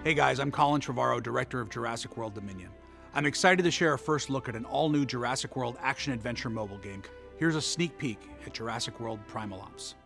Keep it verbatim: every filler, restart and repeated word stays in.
Hey guys, I'm Colin Trevorrow, Director of Jurassic World Dominion. I'm excited to share a first look at an all-new Jurassic World action-adventure mobile game. Here's a sneak peek at Jurassic World Primal Ops.